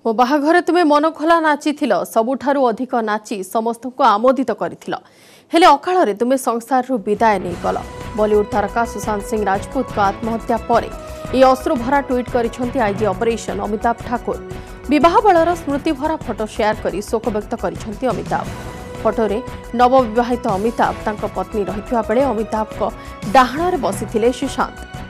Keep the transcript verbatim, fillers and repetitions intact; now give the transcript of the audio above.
मो बाहाघरे तुमे मन खोला नाची सबुठारु अधिक नाची समस्त को आमोदित करथिल हेले अकाल तुमे संसार रु विदाय नहीं गल। बॉलीवुड तारका सुशांत सिंह राजपूत का आत्महत्या पर यह अश्रुभरा ट्वीट करिसेंती आईजी ऑपरेशन अमिताभ ठाकुर। विवाह बेलर स्मृति भरा फोटो शेयर करी शोक व्यक्त करिसेंती अमिताभ। फोटोरे नवविवाहित अमिताभ तांको पत्नी रहिथिबा बेले अमिताभ को डाहाणरे बसिथिले सुशांत।